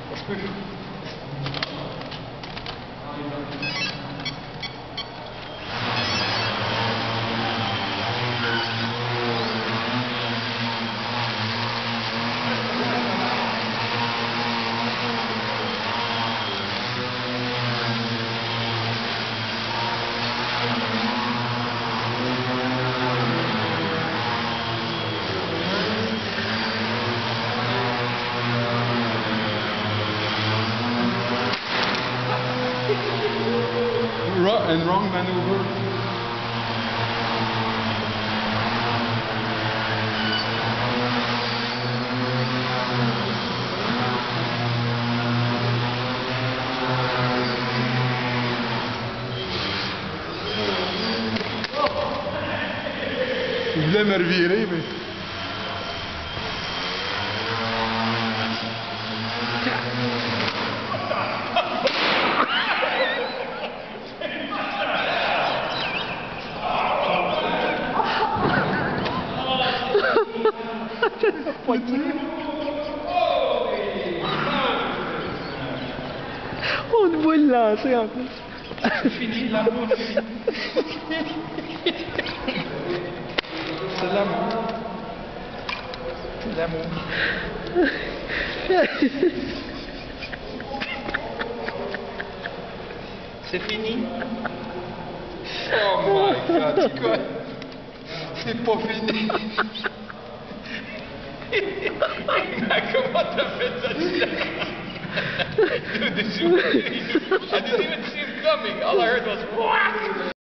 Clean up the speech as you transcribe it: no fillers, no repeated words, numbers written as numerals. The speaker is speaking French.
And wrong maneuver. Il voulait me revirer, mais... On te voit le lancer en plus. C'est fini, l'amour. C'est l'amour. C'est l'amour. C'est fini. Oh my god, c'est quoi? C'est pas fini. Comment t'as fait ça? I didn't even see him coming. All I heard was, "What?"